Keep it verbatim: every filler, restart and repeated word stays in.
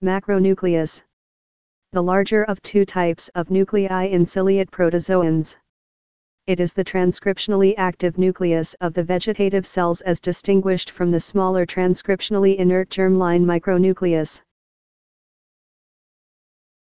Macronucleus. The larger of two types of nuclei in ciliate protozoans. It is the transcriptionally active nucleus of the vegetative cells as distinguished from the smaller transcriptionally inert germline micronucleus.